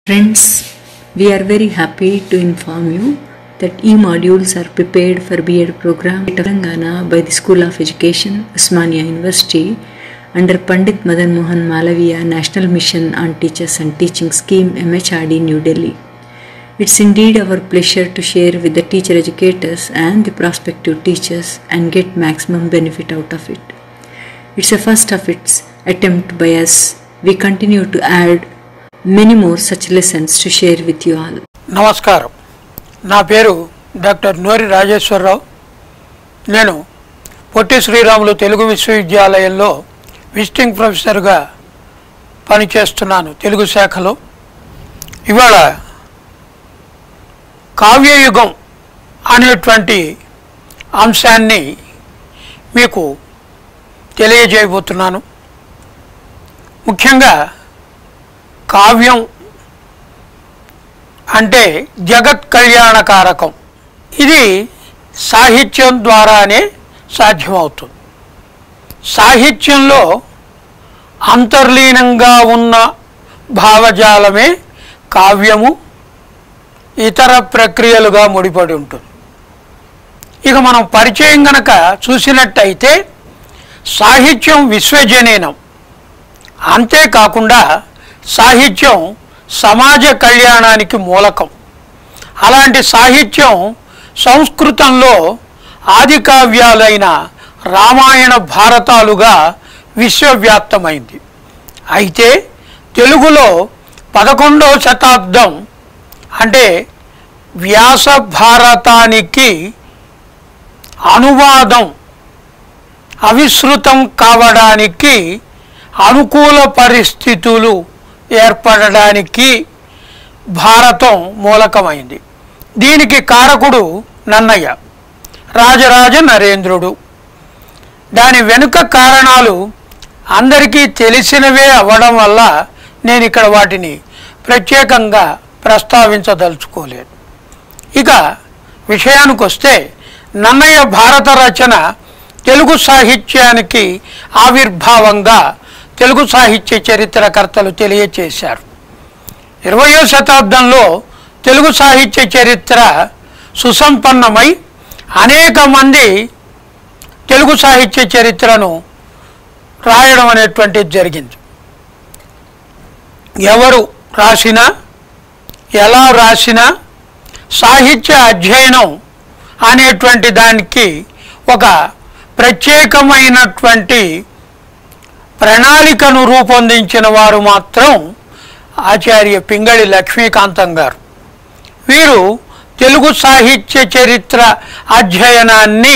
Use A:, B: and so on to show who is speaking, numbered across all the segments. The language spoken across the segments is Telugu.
A: Friends, we are very happy to inform you that e-modules are prepared for B.Ed program at Telangana by the School of Education, Osmania University under Pandit Madan Mohan Malaviya National Mission on Teachers and Teaching Scheme MHRD New Delhi. It's indeed our pleasure to share with the teacher educators and the prospective teachers and get maximum benefit out of it. It's a first of its attempt by us. We continue to add many more such lessons to share with you all.
B: నమస్కారం. నా పేరు డాక్టర్ నోరి రాజేశ్వరరావు. నేను పొట్టి శ్రీరాములు తెలుగు విశ్వవిద్యాలయంలో విజిటింగ్ ప్రొఫెసర్గా పనిచేస్తున్నాను తెలుగు శాఖలో. ఇవాళ కావ్యయుగం అనేటువంటి అంశాన్ని మీకు తెలియజేయబోతున్నాను. ముఖ్యంగా కావ్యం అంటే జగత్ కళ్యాణకారకం. ఇది సాహిత్యం ద్వారానే సాధ్యమవుతుంది. సాహిత్యంలో అంతర్లీనంగా ఉన్న భావజాలమే కావ్యము ఇతర ప్రక్రియలుగా ముడిపడి ఉంటుంది. ఇక మనం పరిచయం గనక చూసినట్టయితే సాహిత్యం విశ్వజనీనం. అంతేకాకుండా సాహిత్యం సమాజ కళ్యాణానికి మూలకం. అలాంటి సాహిత్యం సంస్కృతంలో ఆది కావ్యాలైన రామాయణ భారతాలుగా విశ్వవ్యాప్తమైంది. అయితే తెలుగులో 11వ శతాబ్దం అంటే వ్యాస భారతానికి అనువాదం అవిశ్రుతం కావడానికి అనుకూల పరిస్థితులు ఏర్పడడానికి భారతం మూలకమైంది. దీనికి కారకుడు నన్నయ్య, రాజరాజ నరేంద్రుడు. దాని వెనుక కారణాలు అందరికీ తెలిసినవే అవ్వడం వల్ల నేను ఇక్కడ వాటిని ప్రత్యేకంగా ప్రస్తావించదలుచుకోలేదు. ఇక విషయానికి వస్తే నన్నయ్య భారత రచన తెలుగు సాహిత్యానికి ఆవిర్భావంగా తెలుగు సాహిత్య చరిత్రకర్తలు తెలియచేశారు. 20వ శతాబ్దంలో తెలుగు సాహిత్య చరిత్ర సుసంపన్నమై అనేక మంది తెలుగు సాహిత్య చరిత్రను రాయడం అనేటువంటిది జరిగింది. ఎవరు రాసినా ఎలా రాసినా సాహిత్య అధ్యయనం అనేటువంటి దానికి ఒక ప్రత్యేకమైనటువంటి ప్రణాళికను రూపొందించిన వారు మాత్రం ఆచార్య పింగళి లక్ష్మీకాంతం గారు. వీరు తెలుగు సాహిత్య చరిత్ర అధ్యయనాన్ని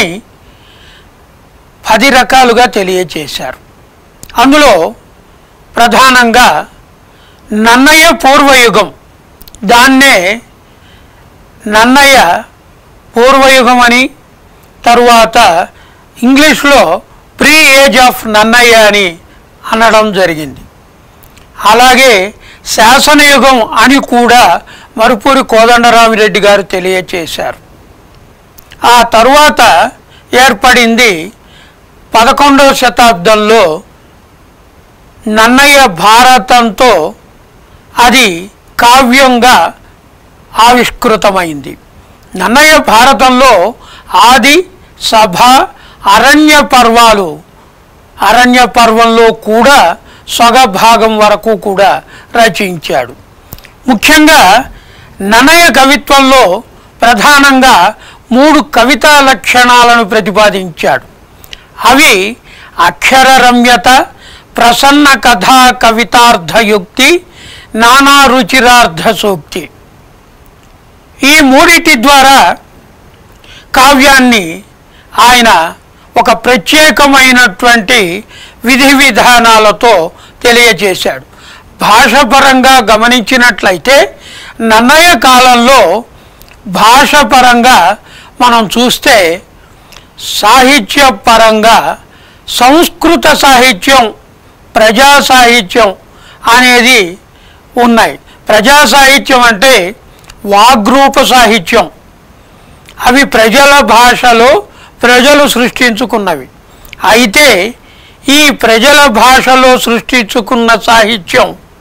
B: 10 రకాలుగా తెలియచేశారు. అందులో ప్రధానంగా నన్నయ్య పూర్వయుగం, దాన్నే నన్నయ్య పూర్వయుగం అని, తరువాత ఇంగ్లీష్లో ప్రీ ఏజ్ ఆఫ్ నన్నయ్య అని అనడం జరిగింది. అలాగే శాసనయుగం అని కూడా మరుపూరి కోదండరామిరెడ్డి గారు తెలియచేశారు. ఆ తరువాత ఏర్పడింది 11వ శతాబ్దంలో నన్నయ్య భారతంతో అది కావ్యంగా ఆవిష్కృతమైంది. నన్నయ్య భారతంలో ఆది, సభ, అరణ్య పర్వాలు, అరణ్య పర్వంలో కూడా సగభాగం వరకు కూడా రచించాడు. ముఖ్యంగా నన్నయ్య కవిత్వంలో ప్రధానంగా 3 కవితా లక్షణాలను ప్రతిపాదించాడు. అవి అక్షర రమ్యత, ప్రసన్న కథా కవితార్థయుక్తి, నానా రుచిరార్థ సూక్తి. ఈ 3 ద్వారా కావ్యాన్ని ఆయన ఒక ప్రత్యేకమైనటువంటి విధి విధానాలతో తెలియజేశాడు. భాషపరంగా గమనించినట్లయితే నన్నయ్య కాలంలో భాషపరంగా మనం చూస్తే సాహిత్యపరంగా సంస్కృత సాహిత్యం, ప్రజా సాహిత్యం అనేది ఉన్నాయి. ప్రజా సాహిత్యం అంటే వాగ్రూప సాహిత్యం. అవి ప్రజల భాషలో ప్రజలు సృష్టించుకున్నవి. అయితే ఈ ప్రజల భాషలో సృష్టించుకున్న సాహిత్యం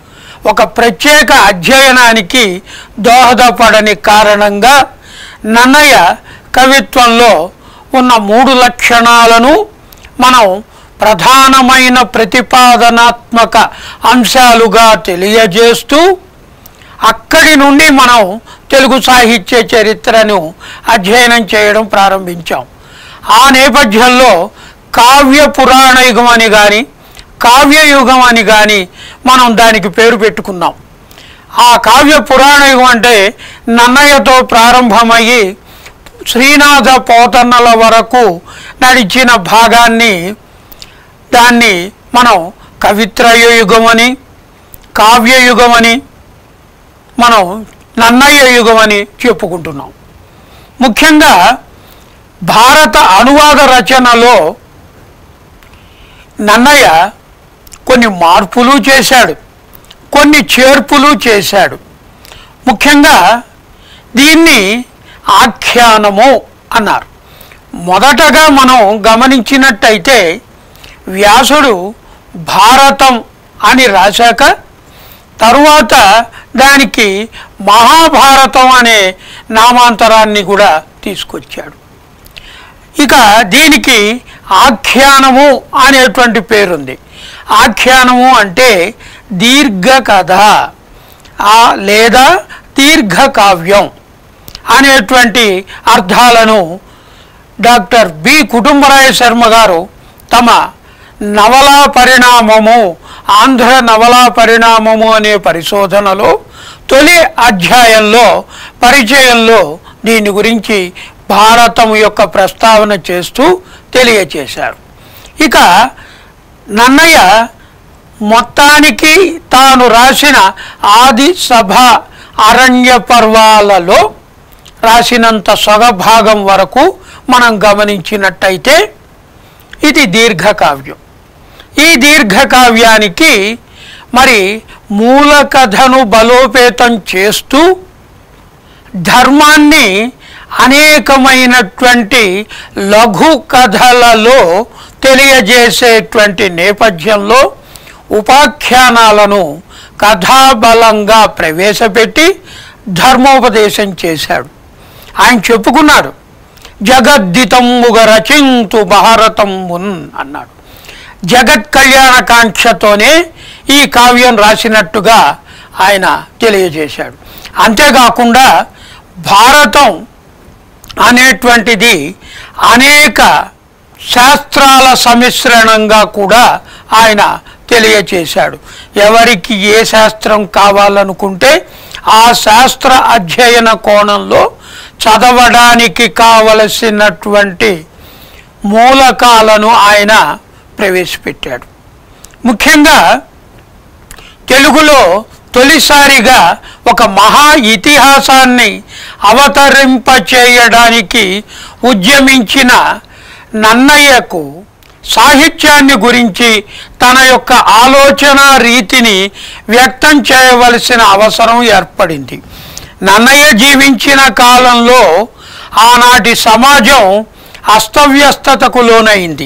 B: ఒక ప్రత్యేక అధ్యయనానికి దోహదపడని కారణంగా నన్నయ్య కవిత్వంలో ఉన్న 3 లక్షణాలను మనం ప్రధానమైన ప్రతిపాదనాత్మక అంశాలుగా తెలియజేస్తూ అక్కడి నుండి మనం తెలుగు సాహిత్య చరిత్రను అధ్యయనం చేయడం ప్రారంభించాం. ఆ నేపథ్యంలో కావ్య పురాణ యుగం అని కానీ కావ్యయుగం అని కానీ మనం దానికి పేరు పెట్టుకున్నాం. ఆ కావ్య పురాణ యుగం అంటే నన్నయ్యతో ప్రారంభమయ్యి శ్రీనాథ పోతన్నల వరకు నడిచిన భాగాన్ని దాన్ని మనం కవిత్రయ యుగమని కావ్యయుగమని మనం నన్నయ్య యుగమని చెప్పుకుంటున్నాం. ముఖ్యంగా భారత అనువాద రచనలో నన్నయ్య కొన్ని మార్పులు చేశాడు, కొన్ని చేర్పులు చేశాడు. ముఖ్యంగా దీన్ని ఆఖ్యానము అన్నారు. మొదటగా మనం గమనించినట్టయితే వ్యాసుడు భారతం అని రాశాక తరువాత దానికి మహాభారతం అనే నామాంతరాన్ని కూడా తీసుకొచ్చాడు. ఇక దీనికి ఆఖ్యానము అనేటువంటి పేరుంది. ఆఖ్యానము అంటే దీర్ఘ కథ లేదా దీర్ఘ కావ్యం అనేటువంటి అర్థాలను డాక్టర్ బి కుటుంబరాయ శర్మ గారు తమ నవలా పరిణామము ఆంధ్ర నవలా పరిణామము అనే పరిశోధనలో తొలి అధ్యాయంలో పరిచయంలో దీని గురించి భారతం యొక్క ప్రస్తావన చేస్తూ తెలియచేశారు. ఇక నన్నయ్య మొత్తానికి తాను రాసిన ఆది సభ అరణ్య పర్వాలలో రాసినంత సగభాగం వరకు మనం గమనించినట్టయితే ఇది దీర్ఘకావ్యం. ఈ దీర్ఘకావ్యానికి మరి మూల కథను బలోపేతం చేస్తూ ధర్మాన్ని అనేకమైనటువంటి లఘు కథలలో తెలియజేసేటువంటి నేపథ్యంలో ఉపాఖ్యానాలను కథాబలంగా ప్రవేశపెట్టి ధర్మోపదేశం చేశాడు. ఆయన చెప్పుకున్నాడు, జగద్దితమ్ముగ రచింతు భారతమ్మున్ అన్నాడు. జగత్ కళ్యాణకాంక్షతోనే ఈ కావ్యం రాసినట్టుగా ఆయన తెలియజేశాడు. అంతేకాకుండా భారతం అనేటువంటిది అనేక శాస్త్రాల సమిశ్రణంగా కూడా ఆయన తెలియచేశాడు. ఎవరికి ఏ శాస్త్రం కావాలనుకుంటే ఆ శాస్త్ర అధ్యయన కోణంలో చదవడానికి కావలసినటువంటి మూలకాలను ఆయన ప్రవేశపెట్టాడు. ముఖ్యంగా తెలుగులో తొలిసారిగా ఒక మహా ఇతిహాసాన్ని అవతరింపచేయడానికి ఉద్యమించిన నన్నయ్యకు సాహిత్యాన్ని గురించి తన యొక్క ఆలోచన రీతిని వ్యక్తం చేయవలసిన అవసరం ఏర్పడింది. నన్నయ్య జీవించిన కాలంలో ఆనాటి సమాజం అస్తవ్యస్తతకు లోనైంది.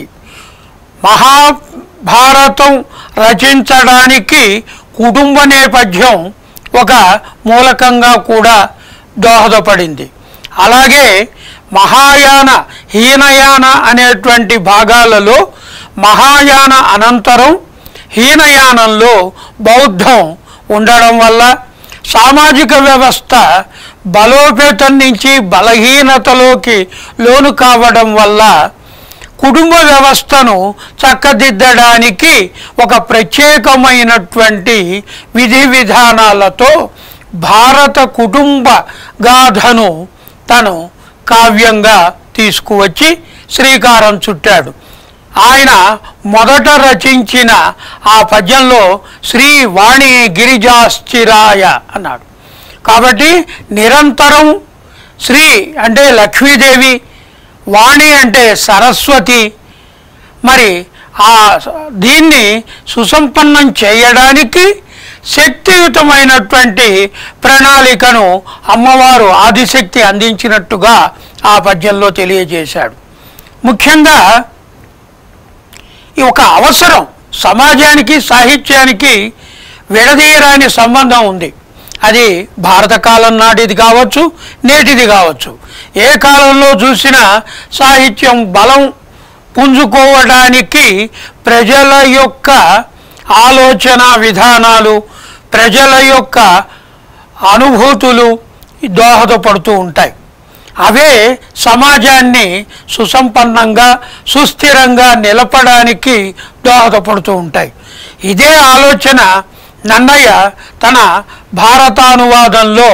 B: మహాభారతం రచించడానికి కుటుంబ నేపథ్యం ఒక మూలకంగా కూడా దోహదపడింది. అలాగే మహాయాన హీనయాన అనేటువంటి భాగాలలో మహాయాన అనంతరం హీనయానంలో బౌద్ధం ఉండడం వల్ల సామాజిక వ్యవస్థ బలోపేతం నుంచి బలహీనతలోకి లోను కావడం వల్ల కుటుంబ వ్యవస్థను చక్కదిద్దడానికి ఒక ప్రత్యేకమైనటువంటి విధి విధానాలతో భారత కుటుంబ గాథను తను కావ్యంగా తీసుకువచ్చి శ్రీకారం చుట్టాడు. ఆయన మొదట రచించిన ఆ పద్యంలో శ్రీ వాణి గిరిజాశ్చిరాయ అన్నాడు. కాబట్టి నిరంతరం శ్రీ అంటే లక్ష్మీదేవి, వాణి అంటే సరస్వతి, మరి ఆ దీన్ని సుసంపన్నం చేయడానికి శక్తియుతమైనటువంటి ప్రణాళికను అమ్మవారు ఆదిశక్తి అందించినట్టుగా ఆ పద్యంలో తెలియజేశాడు. ముఖ్యంగా ఈ ఒక అవసరం సమాజానికి సాహిత్యానికి విడదీయరాని సంబంధం ఉంది. అది భారత కాలం నాటిది కావచ్చు, నేటిది కావచ్చు. ఏ కాలంలో చూసినా సాహిత్యం బలం పుంజుకోవడానికి ప్రజల యొక్క ఆలోచన విధానాలు, ప్రజల యొక్క అనుభూతులు దోహదపడుతూ ఉంటాయి. అవే సమాజాన్ని సుసంపన్నంగా సుస్థిరంగా నిలపడానికి దోహదపడుతూ ఉంటాయి. ఇదే ఆలోచన నన్నయ్య తన భారతానువాదంలో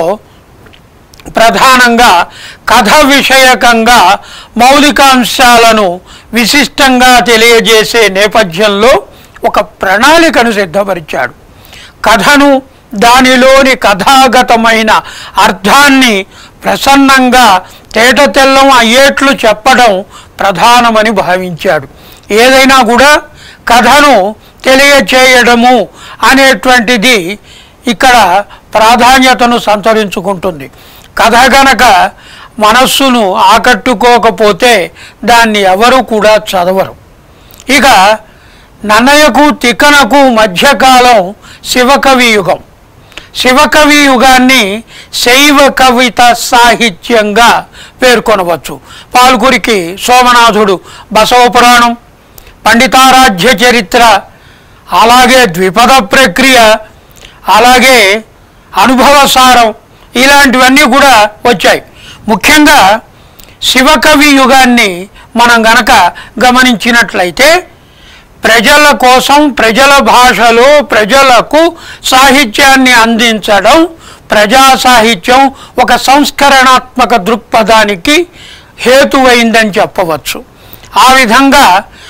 B: ప్రధానంగా కథ విషయకంగా మౌలికాంశాలను విశిష్టంగా తెలియజేసే నేపథ్యంలో ఒక ప్రణాళికను సిద్ధపరిచాడు. కథను, దానిలోని కథాగతమైన అర్థాన్ని ప్రసన్నంగా తేటతెల్లం అయ్యేట్లు చెప్పడం ప్రధానమని భావించాడు. ఏదైనా కూడా కథను తెలియచేయడము అనేటువంటిది ఇక్కడ ప్రాధాన్యతను సంతరించుకుంటుంది. కథ గనక మనస్సును ఆకట్టుకోకపోతే దాన్ని ఎవరు కూడా చదవరు. ఇక నన్నయ్యకు తిక్కనకు మధ్యకాలం శివకవి యుగం. శివకవి యుగాన్ని శైవ కవిత సాహిత్యంగా పేర్కొనవచ్చు. పాల్కురికి సోమనాథుడు బసవపురాణం, పండితారాధ్య చరిత్ర, అలాగే ద్విపద ప్రక్రియ, అలాగే అనుభవసారం, ఇలాంటివన్నీ కూడా వచ్చాయి. ముఖ్యంగా శివకవి యుగాన్ని మనం గనక గమనించినట్లయితే ప్రజల కోసం, ప్రజల భాషలో ప్రజలకు సాహిత్యాన్ని అందించడం, ప్రజా సాహిత్యం ఒక సంస్కరణాత్మక దృక్పథానికి హేతువైందని చెప్పవచ్చు. ఆ విధంగా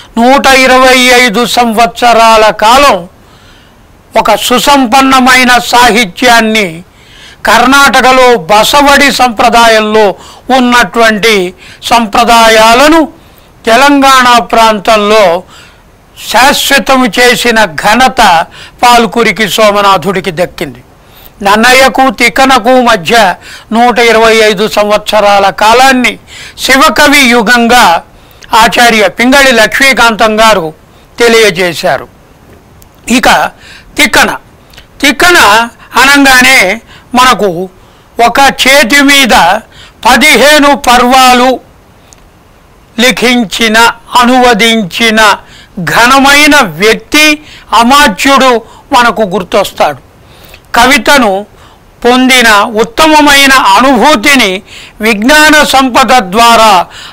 B: 125 సంవత్సరాల కాలం ఒక సుసంపన్నమైన సాహిత్యాన్ని కర్ణాటకలో బసవడి సంప్రదాయంలో ఉన్నటువంటి సంప్రదాయాలను తెలంగాణ ప్రాంతంలో శాశ్వతం చేసిన ఘనత పాల్కురికి సోమనాథుడికి దక్కింది. నన్నయ్యకు తిక్కనకు మధ్య 125 సంవత్సరాల కాలాన్ని శివకవి యుగంగా ఆచార్య పింగళి లక్ష్మీకాంతం గారు తెలియజేశారు. ఇక తిక్కన అనగానే మనకు ఒక చేతి మీద 15 పర్వాలు లిఖించిన, అనువదించిన ఘనమైన వ్యక్తి, అమాత్యుడు మనకు గుర్తొస్తాడు. కవితను పొందిన ఉత్తమమైన అనుభూతిని విజ్ఞాన సంపద ద్వారా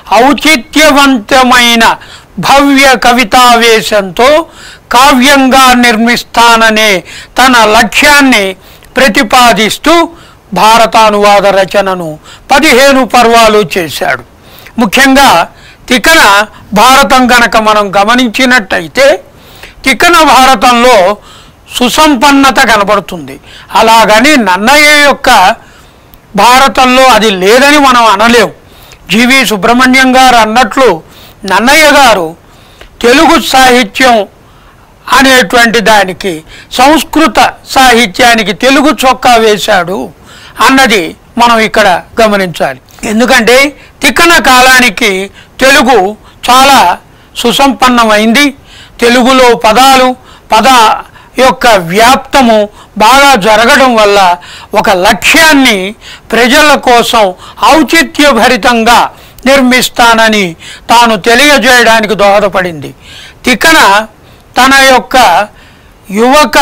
B: ఔచిత్యవంతమైన భవ్య కవితావేశంతో కావ్యంగా నిర్మిస్తాననే తన లక్ష్యాన్ని ప్రతిపాదిస్తూ భారతానువాద రచనను 15 పర్వాలు చేశాడు. ముఖ్యంగా తిక్కన భారతం గనక మనం గమనించినట్టయితే తిక్కన భారతంలో సుసంపన్నత కనబడుతుంది. అలాగని నన్నయ్య యొక్క భారతంలో అది లేదని మనం అనలేము. జీవి సుబ్రహ్మణ్యం గారు అన్నట్లు నన్నయ్య గారు తెలుగు సాహిత్యం అనేటువంటి దానికి, సంస్కృత సాహిత్యానికి తెలుగు చొక్కా వేశాడు అన్నది మనం ఇక్కడ గమనించాలి. ఎందుకంటే తిక్కన కాలానికి తెలుగు చాలా సుసంపన్నమైంది. తెలుగులో పద యొక్క వ్యాప్తము బాగా జరగడం వల్ల ఒక లక్ష్యాన్ని ప్రజల కోసం ఔచిత్యభరితంగా నిర్మిస్తానని తాను తెలియజేయడానికి దోహదపడింది. తిక్కన తన యొక్క యువక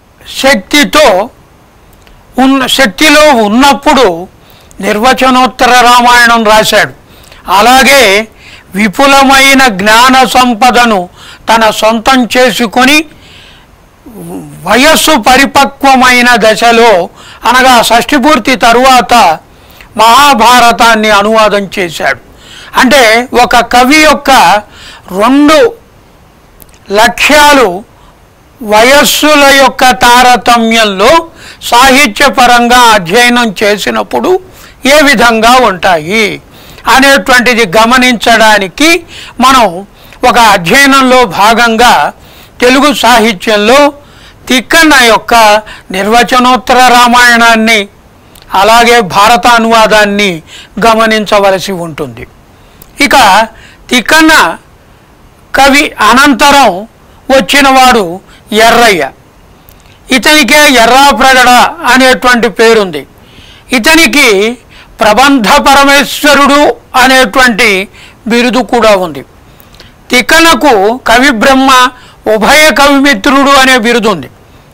B: శక్తిలో ఉన్నప్పుడు నిర్వచనోత్తర రామాయణం రాశాడు. అలాగే విపులమైన జ్ఞాన సంపదను తన సొంతం చేసుకొని వయస్సు పరిపక్వమైన దశలో, అనగా షష్ఠిపూర్తి తరువాత మహాభారతాన్ని అనువాదం చేశాడు. అంటే ఒక కవి యొక్క 2 లక్ష్యాలు వయస్సుల యొక్క తారతమ్యంలో సాహిత్యపరంగా అధ్యయనం చేసినప్పుడు ఏ విధంగా ఉంటాయి అనేటువంటిది గమనించడానికి మనం ఒక అధ్యయనంలో భాగంగా తెలుగు సాహిత్యంలో తిక్కన యొక్క నిర్వచనోత్తర రామాయణాన్ని, అలాగే భారతానువాదాన్ని గమనించవలసి ఉంటుంది. ఇక తిక్కన కవి అనంతరం వచ్చినవాడు ఎర్రయ్య. ఇతనికే ఎర్రాప్రగడ అనేటువంటి పేరుంది. ఇతనికి ప్రబంధ పరమేశ్వరుడు అనేటువంటి బిరుదు కూడా ఉంది. తిక్కనకు కవిబ్రహ్మ ఉభయ కవిమిత్రుడు అనే బిరుదు ఉంది.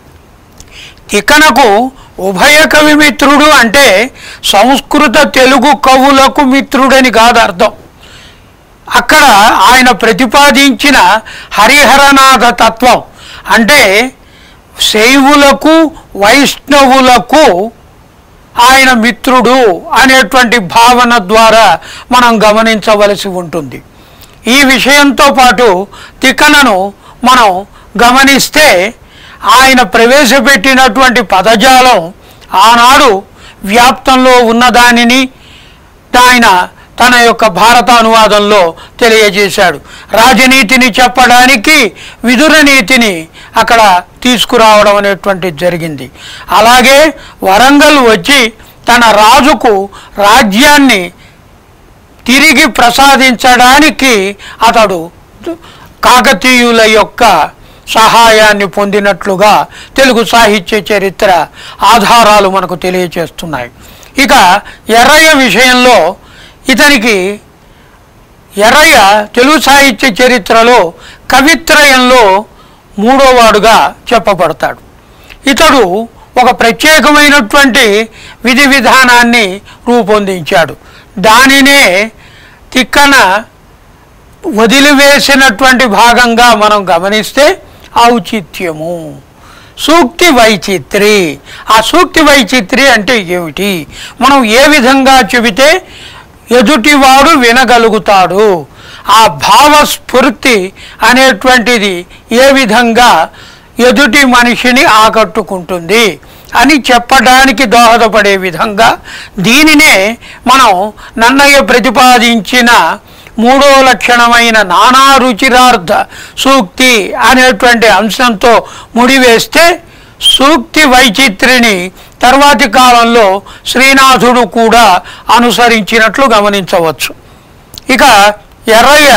B: తిక్కనకు ఉభయ కవిమిత్రుడు అంటే సంస్కృత తెలుగు కవులకు మిత్రుడని కాదు అర్థం. అక్కడ ఆయన ప్రతిపాదించిన హరిహరనాథ తత్వం అంటే శైవులకు వైష్ణవులకు ఆయన మిత్రుడు అనేటువంటి భావన ద్వారా మనం గమనించవలసి ఉంటుంది. ఈ విషయంతో పాటు తిక్కనను మనం గమనిస్తే ఆయన ప్రవేశపెట్టినటువంటి పదజాలం ఆనాడు వ్యాప్తంలో ఉన్నదానిని ఆయన తన యొక్క భారత అనువాదంలో తెలియజేశాడు. రాజనీతిని చెప్పడానికి విదుర నీతిని అక్కడ తీసుకురావడం అనేటువంటిది జరిగింది. అలాగే వరంగల్ వచ్చి తన రాజుకు రాజ్యాన్ని తిరిగి ప్రసాదించడానికి అతడు కాకతీయుల యొక్క సహాయాన్ని పొందినట్లుగా తెలుగు సాహిత్య చరిత్ర ఆధారాలు మనకు తెలియచేస్తున్నాయి. ఇక ఎర్రయ్య విషయంలో ఇతనికి ఎర్రయ్య తెలుగు సాహిత్య చరిత్రలో కవిత్రయంలో మూడోవాడుగా చెప్పబడతాడు. ఇతడు ఒక ప్రత్యేకమైనటువంటి విధి విధానాన్ని రూపొందించాడు. దానినే తిక్కన వదిలివేసినటువంటి భాగంగా మనం గమనిస్తే ఔచిత్యము, సూక్తి వైచిత్రి. ఆ సూక్తి వైచిత్రి అంటే ఏమిటి, మనం ఏ విధంగా చెబితే ఎదుటివాడు వినగలుగుతాడు, ఆ భావస్ఫూర్తి అనేటువంటిది ఏ విధంగా ఎదుటి మనిషిని ఆకట్టుకుంటుంది అని చెప్పడానికి దోహదపడే విధంగా దీనినే మనం నన్నయ్య ప్రతిపాదించిన మూడో లక్షణమైన నానా రుచిరార్థ సూక్తి అనేటువంటి అంశంతో ముడివేస్తే సూక్తి వైచిత్రిని తర్వాతి కాలంలో శ్రీనాథుడు కూడా అనుసరించినట్లు గమనించవచ్చు. ఇక ఎర్రయ్య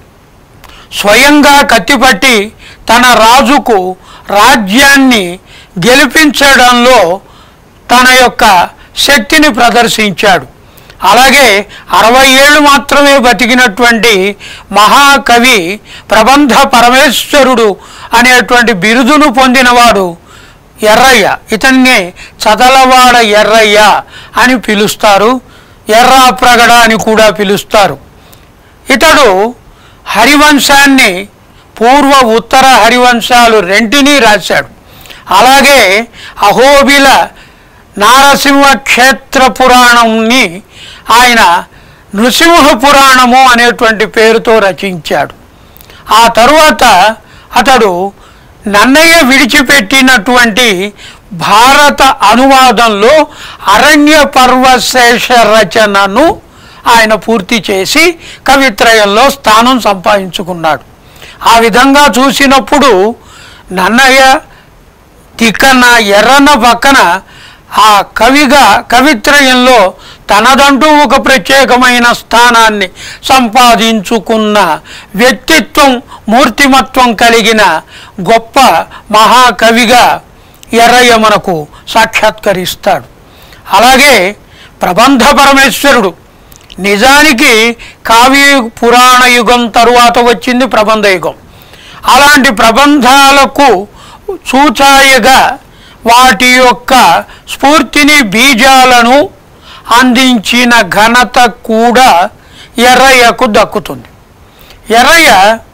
B: స్వయంగా కత్తిపట్టి తన రాజుకు రాజ్యాన్ని గెలిపించడంలో తన యొక్క శక్తిని ప్రదర్శించాడు. అలాగే 60 ఏళ్ళు మాత్రమే బతికినటువంటి మహాకవి ప్రబంధ పరమేశ్వరుడు అనేటువంటి బిరుదును పొందినవాడు ఎర్రయ్య. ఇతన్నే చదలవాడ ఎర్రయ్య అని పిలుస్తారు, ఎర్రాప్రగడ అని కూడా పిలుస్తారు. ఇతడు హరివంశాన్ని పూర్వ ఉత్తర హరివంశాలు రెంటినీ రాశాడు. అలాగే అహోబిల నారసింహ క్షేత్ర పురాణంని ఆయన నృసింహ పురాణము అనేటువంటి పేరుతో రచించాడు. ఆ తరువాత అతడు నన్నయ్య విడిచిపెట్టినటువంటి భారత అనువాదంలో అరణ్య పర్వశేష రచనను ఆయన పూర్తి చేసి కవిత్రయంలో స్థానం సంపాదించుకున్నాడు. ఆ విధంగా చూసినప్పుడు నన్నయ్య తిక్కన ఎర్రన్న పక్కన ఆ కవిగా కవిత్రయంలో తనదంటూ ఒక ప్రత్యేకమైన స్థానాన్ని సంపాదించుకున్న వ్యక్తిత్వం, మూర్తిమత్వం కలిగిన గొప్ప మహాకవిగా ఎర్రయ్య మనకు సాక్షాత్కరిస్తాడు. అలాగే ప్రబంధ పరమేశ్వరుడు నిజానికి కావ్య పురాణ యుగం తరువాత వచ్చింది ప్రబంధ యుగం. అలాంటి ప్రబంధాలకు సూచాయగా వాటి యొక్క స్ఫూర్తిని బీజాలను అందించిన ఘనత కూడా ఎర్రయ్యకు దక్కుతుంది. ఎర్రయ్య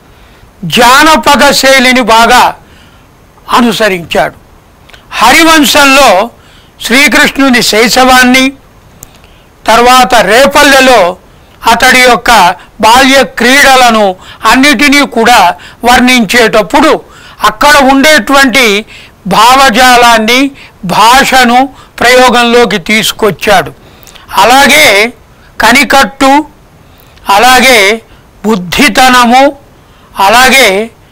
B: జానపద శైలిని బాగా అనుసరించాడు. హరివంశంలో శ్రీకృష్ణుని శైశవాన్ని, తర్వాత రేపల్లెలో అతడి యొక్క బాల్య క్రీడలను అన్నిటినీ కూడా వర్ణించేటప్పుడు అక్కడ ఉండేటువంటి భావజాలాన్ని, భాషను ప్రయోగంలోకి తీసుకొచ్చాడు. అలాగే కనికట్టు, అలాగే బుద్ధితనము, అలాగే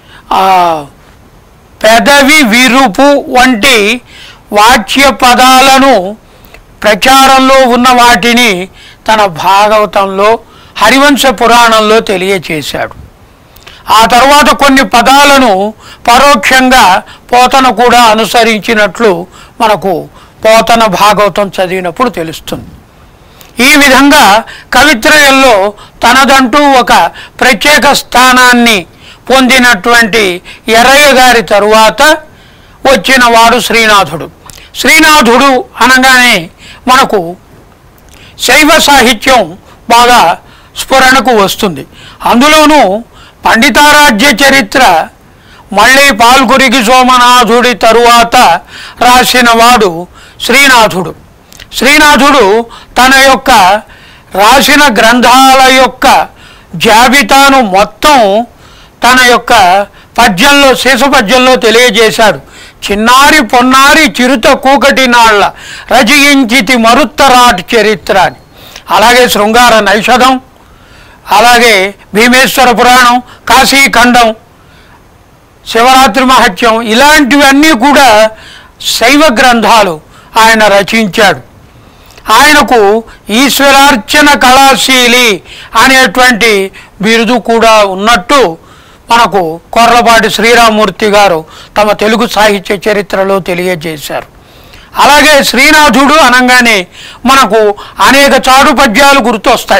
B: పెదవి విరుపు వంటి వాచ్య పదాలను ప్రచారంలో ఉన్న వాటిని తన భాగవతంలో హరివంశ పురాణంలో తెలియచేశాడు. ఆ తర్వాత కొన్ని పదాలను పరోక్షంగా పోతన కూడా అనుసరించినట్లు మనకు పోతన భాగవతం చదివినప్పుడు తెలుస్తుంది. ఈ విధంగా కవిత్రయంలో తనదంటూ ఒక ప్రత్యేక స్థానాన్ని పొందినటువంటి ఎర్రయ్య గారి తరువాత వచ్చిన వాడు శ్రీనాథుడు. శ్రీనాథుడు అనగానే మనకు శైవ సాహిత్యం బాగా స్ఫురణకు వస్తుంది. అందులోనూ పండితారాజ్య చరిత్ర మళ్ళీ పాల్గురికి సోమనాథుడి తరువాత రాసిన వాడు శ్రీనాథుడు. శ్రీనాథుడు తన యొక్క రాసిన గ్రంథాల యొక్క జాబితాను మొత్తం తన యొక్క పద్యంలో శేషపద్యంలో తెలియజేశాడు. చిన్నారి పొన్నారి చిరుత కూకటి నాళ్ళ రచయించితి మరుత్తరాట్ చరిత్ర అని. అలాగే శృంగార నైషధం, అలాగే భీమేశ్వర పురాణం, కాశీఖండం, శివరాత్రి మహత్యం, ఇలాంటివన్నీ కూడా శైవ గ్రంథాలు ఆయన రచించాడు. ఆయనకు ఈశ్వరార్చన కళాశీలి అనేటువంటి బిరుదు కూడా ఉన్నట్టు మనకు కొర్లపాటి శ్రీరామూర్తి గారు తమ తెలుగు సాహిత్య చరిత్రలో తెలియజేశారు. అలాగే శ్రీనాథుడు అనగానే మనకు అనేక చాటు పద్యాలు గుర్తొస్తాయి.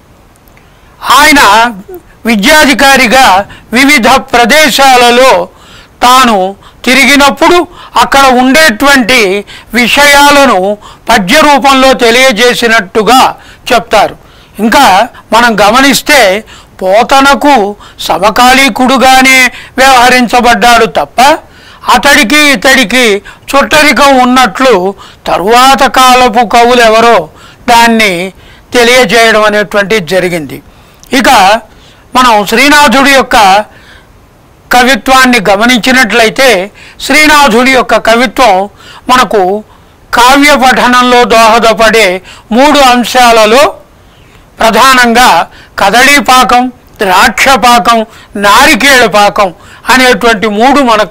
B: ఆయన విద్యాధికారిగా వివిధ ప్రదేశాలలో తాను తిరిగినప్పుడు అక్కడ ఉండేటువంటి విషయాలను పద్య రూపంలో తెలియజేసినట్టుగా చెప్తారు. ఇంకా మనం గమనిస్తే పోతనకు సమకాలీకుడుగానే వ్యవహరించబడ్డాడు తప్ప అతడికి ఇతడికి చుట్టరికం ఉన్నట్లు తరువాత కాలపు కవులు ఎవరో దాన్ని తెలియజేయడం అనేటువంటిది జరిగింది. ఇక మనం శ్రీనాథుడి యొక్క కవిత్వాన్ని గమనించినట్లయితే శ్రీనాథుడి యొక్క కవిత్వం మనకు కావ్య పఠనంలో దోహదపడే 3 అంశాలలో ప్రధానంగా కదళీపాకం, ద్రాక్షపాకం, నారికేళ పాకం అనేటువంటి 3 మనకు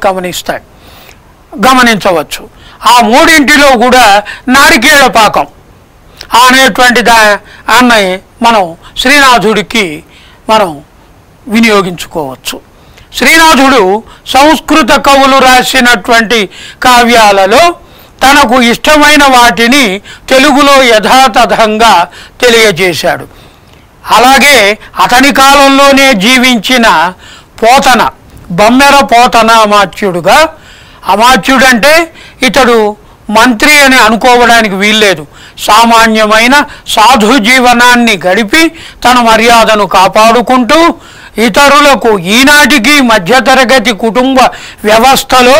B: గమనించవచ్చు. ఆ 3ఇంటిలో కూడా నారికేళ పాకం అనేటువంటి దాన్ని మనం శ్రీనాథుడికి మనం వినియోగించుకోవచ్చు. శ్రీనాథుడు సంస్కృత కవులు రాసినటువంటి కావ్యాలలో తనకు ఇష్టమైన వాటిని తెలుగులో యథాతథంగా తెలియజేశాడు. అలాగే అతని కాలంలోనే జీవించిన పోతన, బమ్మెర పోతన అమాత్యుడుగా, అమాత్యుడంటే ఇతడు మంత్రి అని అనుకోవడానికి వీల్లేదు, సామాన్యమైన సాధు జీవనాన్ని గడిపి తన మర్యాదను కాపాడుకుంటూ ఇతరులకు ఈనాటికి మధ్యతరగతి కుటుంబ వ్యవస్థలో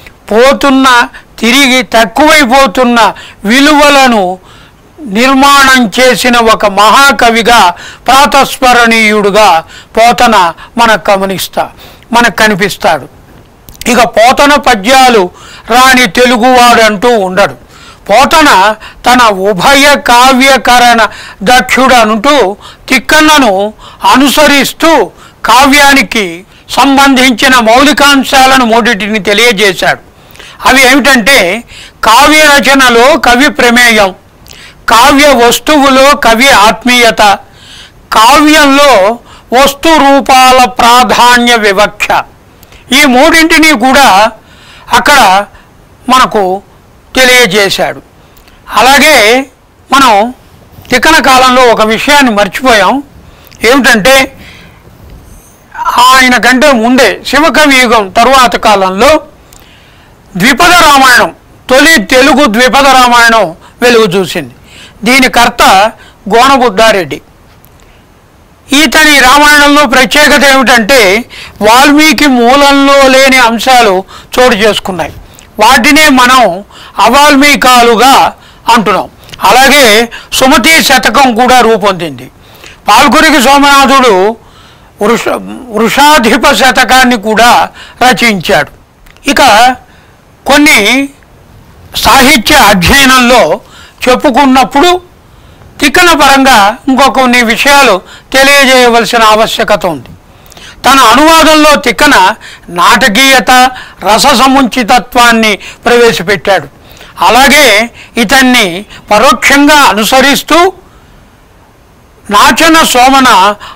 B: తిరిగి తక్కువైపోతున్న విలువలను నిర్మాణం చేసిన ఒక మహాకవిగా ప్రాతస్మరణీయుడుగా పోతన మనకు కనిపిస్తాడు. ఇక పోతన పద్యాలు రాని తెలుగువాడు అంటూ ఉండడు. పోతన తన ఉభయ కావ్యకరణ దక్షుడంటూ తిక్కన్నను అనుసరిస్తూ కావ్యానికి సంబంధించిన మౌలికాంశాలను 3 తెలియజేశాడు. అవి ఏమిటంటే కావ్య రచనలో కవి ప్రమేయం, కావ్య వస్తువులో కవి ఆత్మీయత, కావ్యంలో వస్తు రూపాల ప్రాధాన్య వివక్ష. ఈ 3 కూడా అక్కడ మనకు తెలియజేశాడు. అలాగే మనం తిక్కన కాలంలో ఒక విషయాన్ని మర్చిపోయాం. ఏమిటంటే ఆయన కంటే ముందే శివకవి యుగం తరువాత కాలంలో ద్విపద రామాయణం, తొలి తెలుగు ద్విపద రామాయణం వెలుగు చూసింది. దీని కర్త గోనబుద్ధారెడ్డి. ఈతని రామాయణంలో ప్రత్యేకత ఏమిటంటే వాల్మీకి మూలంలో లేని అంశాలు చోటు చేసుకున్నాయి. వాటినే మనం అవాల్మీకాలుగా అంటున్నాం. అలాగే సుమతి శతకం కూడా రూపొందింది. పాల్గురికి సోమనాథుడు వృషాధిప శతకాన్ని కూడా రచించాడు. ఇక కొన్ని సాహిత్య అధ్యయనంలో చెప్పుకున్నప్పుడు తిక్కన పరంగా ఇంకొన్ని విషయాలు తెలియజేయవలసిన ఆవశ్యకత ఉంది. తన అనువాదంలో తిక్కన నాటకీయత, రససముచితత్వాన్ని ప్రవేశపెట్టాడు. అలాగే ఇతన్ని పరోక్షంగా అనుసరిస్తూ నాచన సోమన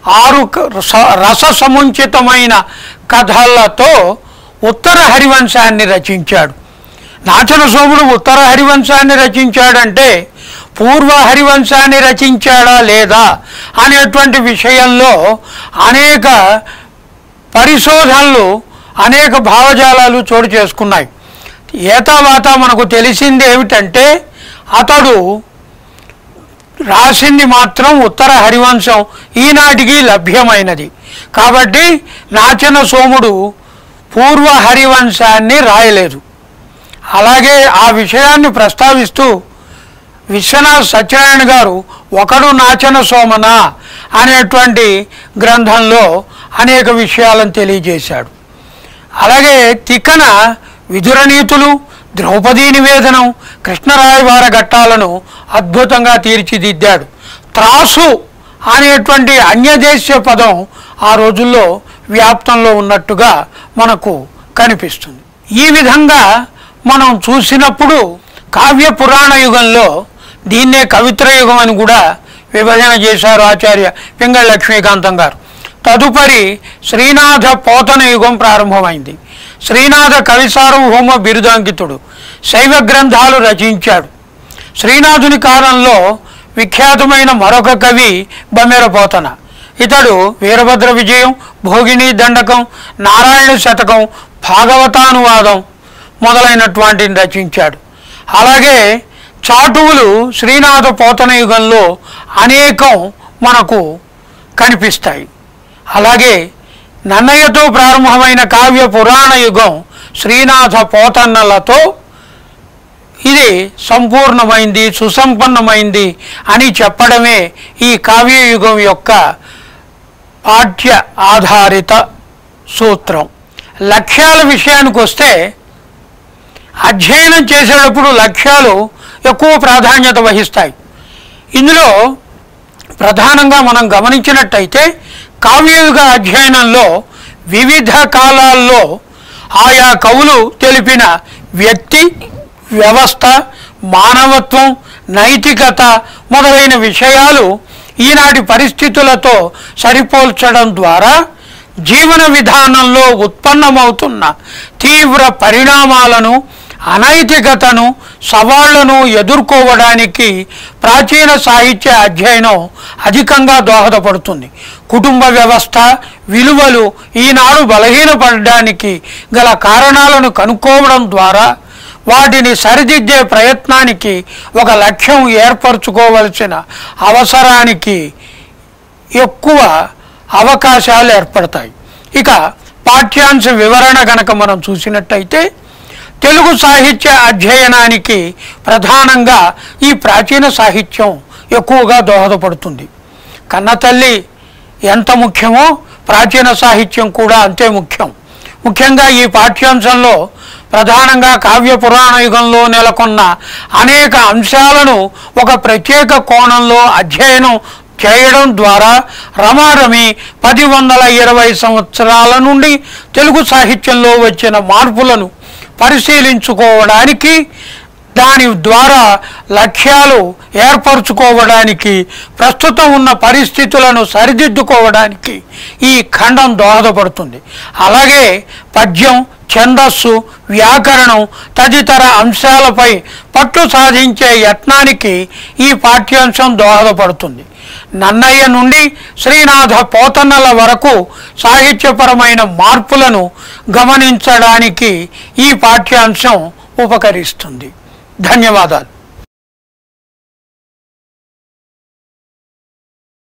B: 6 రస సముచితమైన కథలతో ఉత్తర హరివంశాన్ని రచించాడు. నాచన సోముడు ఉత్తర హరివంశాన్ని రచించాడంటే పూర్వ హరివంశాన్ని రచించాడా లేదా అనేటువంటి విషయంలో అనేక పరిశోధనలు, అనేక భావజాలాలు చోటు చేసుకున్నాయి. ఏతావాత మనకు తెలిసింది ఏమిటంటే అతడు రాసింది మాత్రం ఉత్తర హరివంశం ఈనాటికి లభ్యమైనది. కాబట్టి నాచన సోముడు పూర్వ హరివంశాన్ని రాయలేదు. అలాగే ఆ విషయాన్ని ప్రస్తావిస్తూ విశ్వనాథ సత్యనారాయణ గారు ఒకడు నాచన సోమన అనేటువంటి గ్రంథంలో అనేక విషయాలను తెలియజేశాడు. అలాగే తిక్కన విదురనీతులు, ద్రౌపదీ నివేదనం, కృష్ణరాయవార ఘట్టాలను అద్భుతంగా తీర్చిదిద్దాడు. త్రాసు అనేటువంటి అన్యదేశీయ పదం ఆ రోజుల్లో వ్యాప్తంలో ఉన్నట్టుగా మనకు కనిపిస్తుంది. ఈ విధంగా మనం చూసినప్పుడు కావ్య పురాణ యుగంలో దీన్నే కవిత్ర యుగం అని కూడా విభజన చేశారు ఆచార్య పింగళ లక్ష్మీకాంతం గారు. తదుపరి శ్రీనాథ పోతన యుగం ప్రారంభమైంది. శ్రీనాథ కవి సార్వభౌమ బిరుదాంకితుడు, శైవ గ్రంథాలు రచించాడు. శ్రీనాథుని కాలంలో విఖ్యాతమైన మరొక కవి బమ్మెర పోతన. ఇతడు వీరభద్ర విజయం, భోగిని దండకం, నారాయణ శతకం, భాగవతానువాదం మొదలైనటువంటిని రచించాడు. అలాగే చాటువులు శ్రీనాథ పోతన యుగంలో అనేకం మనకు కనిపిస్తాయి. అలాగే నన్నయ్యతో ప్రారంభమైన కావ్య పురాణ యుగం శ్రీనాథ పోతన్నలతో ఇది సంపూర్ణమైంది, సుసంపన్నమైంది అని చెప్పడమే ఈ కావ్యయుగం యొక్క పాఠ్య ఆధారిత సూత్రం. లక్ష్యాల విషయానికి వస్తే అధ్యయనం చేసేటప్పుడు లక్ష్యాలు ఎక్కువ ప్రాధాన్యత వహిస్తాయి. ఇందులో ప్రధానంగా మనం గమనించినట్టయితే కావ్యయుగ అధ్యయనంలో వివిధ కాలాల్లో ఆయా కవులు తెలిపిన వ్యక్తి, వ్యవస్థ, మానవత్వం, నైతికత మొదలైన విషయాలు ఈనాటి పరిస్థితులతో సరిపోల్చడం ద్వారా జీవన విధానంలో ఉత్పన్నమవుతున్న తీవ్ర పరిణామాలను, అనైతికతను, సవాళ్లను ఎదుర్కోవడానికి ప్రాచీన సాహిత్య అధ్యయనం అధికంగా దోహదపడుతుంది. కుటుంబ వ్యవస్థ, విలువలు ఈనాడు బలహీనపడడానికి గల కారణాలను కనుక్కోవడం ద్వారా వాటిని సరిదిద్దే ప్రయత్నానికి ఒక లక్ష్యం ఏర్పరచుకోవలసిన అవసరానికి ఎక్కువ అవకాశాలు ఏర్పడతాయి. ఇక పాఠ్యాంశ వివరణ కనుక మనం చూసినట్టయితే తెలుగు సాహిత్య అధ్యయనానికి ప్రధానంగా ఈ ప్రాచీన సాహిత్యం ఎక్కువగా దోహదపడుతుంది. కన్నతల్లి ఎంత ముఖ్యమో ప్రాచీన సాహిత్యం కూడా అంతే ముఖ్యం. ముఖ్యంగా ఈ పాఠ్యాంశంలో ప్రధానంగా కావ్య పురాణ యుగంలో నెలకొన్న అనేక అంశాలను ఒక ప్రత్యేక కోణంలో అధ్యయనం చేయడం ద్వారా రమారమి 1020 సంవత్సరాల నుండి తెలుగు సాహిత్యంలో వచ్చిన మార్పులను పరిశీలించుకోవడానికి, దాని ద్వారా లక్ష్యాలు ఏర్పరచుకోవడానికి, ప్రస్తుతం ఉన్న పరిస్థితులను సరిదిద్దుకోవడానికి ఈ ఖండం దోహదపడుతుంది. అలాగే పద్యం, ఛందస్సు, వ్యాకరణం తదితర అంశాలపై పట్టు సాధించే యత్నానికి ఈ పాఠ్యాంశం దోహదపడుతుంది. నన్నయ్య నుండి శ్రీనాథ పోతన్నల వరకు సాహిత్యపరమైన మార్పులను గమనించడానికి ఈ పాఠ్యాంశం ఉపకరిస్తుంది. ధన్యవాదాలు.